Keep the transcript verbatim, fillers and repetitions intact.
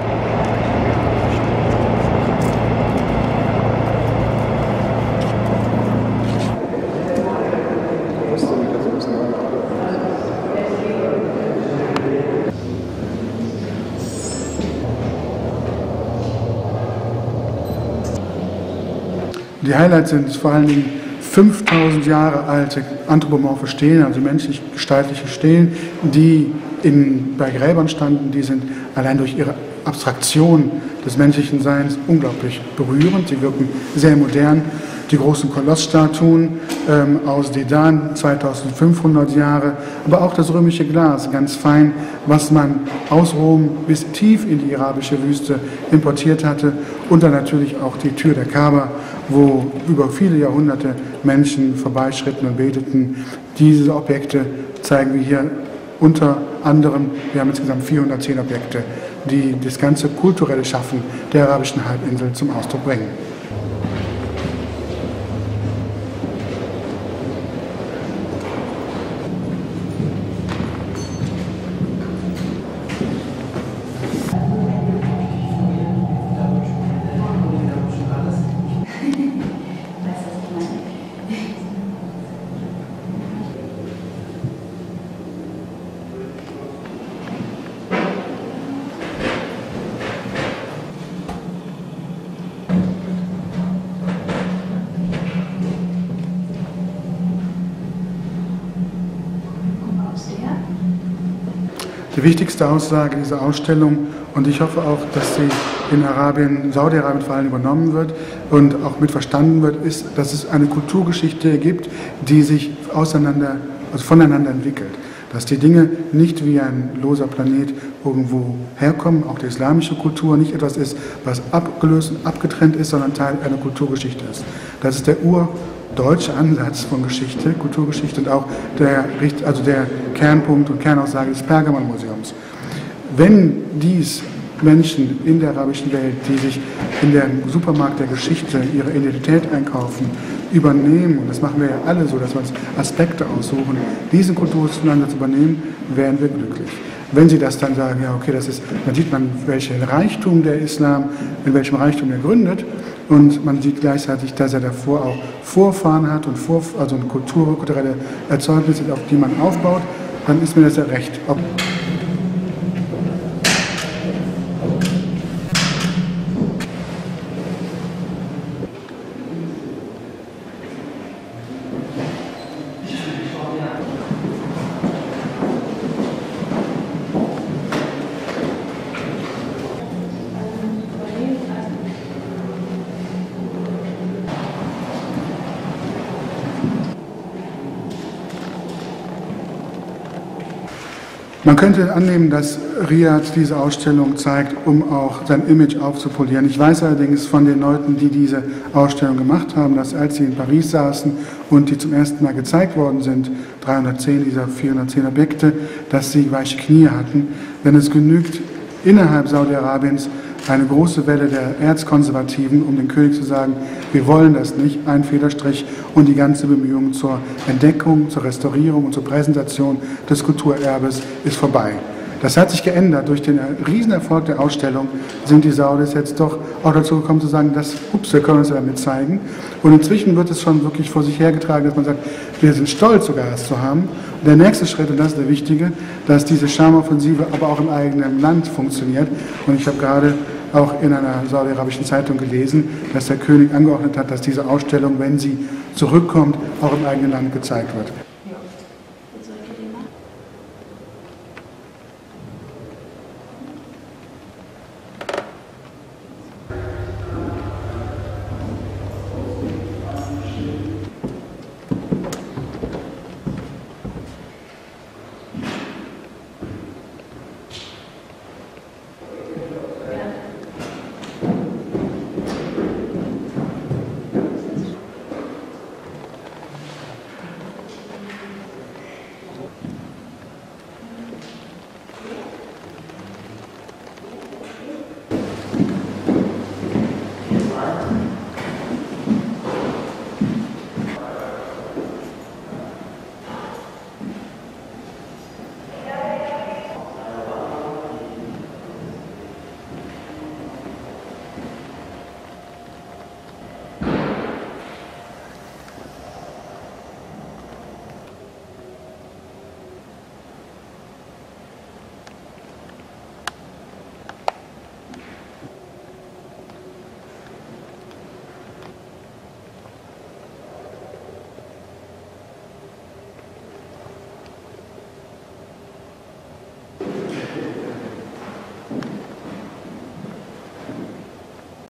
Die Highlights sind vor allen Dingen fünftausend Jahre alte anthropomorphe Stelen, also menschlich-gestaltliche Stelen, die in, bei Gräbern standen. Die sind allein durch ihre Abstraktion des menschlichen Seins unglaublich berührend. Sie wirken sehr modern. Die großen Kolossstatuen ähm, aus Dedan, zweitausendfünfhundert Jahre, aber auch das römische Glas, ganz fein, was man aus Rom bis tief in die arabische Wüste importiert hatte. Und dann natürlich auch die Tür der Kaaba, wo über viele Jahrhunderte Menschen vorbeischritten und beteten. Diese Objekte zeigen wir hier unter anderem. Wir haben insgesamt vierhundertzehn Objekte, die das ganze kulturelle Schaffen der arabischen Halbinsel zum Ausdruck bringen. Die wichtigste Aussage dieser Ausstellung, und ich hoffe auch, dass sie in Arabien, Saudi-Arabien vor allem übernommen wird und auch mit verstanden wird, ist, dass es eine Kulturgeschichte gibt, die sich auseinander, also voneinander entwickelt. Dass die Dinge nicht wie ein loser Planet irgendwo herkommen, auch die islamische Kultur nicht etwas ist, was abgelöst und abgetrennt ist, sondern Teil einer Kulturgeschichte ist. Das ist der urdeutsche Ansatz von Geschichte, Kulturgeschichte und auch der, also der Kernpunkt und Kernaussage des Pergamonmuseums. Wenn dies Menschen in der arabischen Welt, die sich in dem Supermarkt der Geschichte ihre Identität einkaufen, übernehmen, und das machen wir ja alle so, dass wir uns Aspekte aussuchen, diesen Kulturansatz übernehmen, wären wir glücklich. Wenn sie das dann sagen, ja okay, das ist, dann sieht man, welchen Reichtum der Islam, in welchem Reichtum er gründet, und man sieht gleichzeitig, dass er davor auch Vorfahren hat und vor, also eine Kultur, kulturelle Erzeugnisse, auf die man aufbaut, dann ist mir das ja recht. Ob Man könnte annehmen, dass Riyadh diese Ausstellung zeigt, um auch sein Image aufzupolieren. Ich weiß allerdings von den Leuten, die diese Ausstellung gemacht haben, dass als sie in Paris saßen und die zum ersten Mal gezeigt worden sind, dreihundertzehn dieser vierhundertzehn Objekte, dass sie weiche Knie hatten. Denn es genügt innerhalb Saudi-Arabiens eine große Welle der Erzkonservativen, um dem König zu sagen, wir wollen das nicht, ein Federstrich, und die ganze Bemühung zur Entdeckung, zur Restaurierung und zur Präsentation des Kulturerbes ist vorbei. Das hat sich geändert. Durch den Riesenerfolg der Ausstellung sind die Saudis jetzt doch auch dazu gekommen zu sagen, dass, ups, wir können uns damit zeigen. Und inzwischen wird es schon wirklich vor sich hergetragen, dass man sagt, wir sind stolz sogar, das zu haben. Und der nächste Schritt, und das ist der wichtige, dass diese Charmeoffensive aber auch im eigenen Land funktioniert. Und ich habe gerade auch in einer saudi-arabischen Zeitung gelesen, dass der König angeordnet hat, dass diese Ausstellung, wenn sie zurückkommt, auch im eigenen Land gezeigt wird.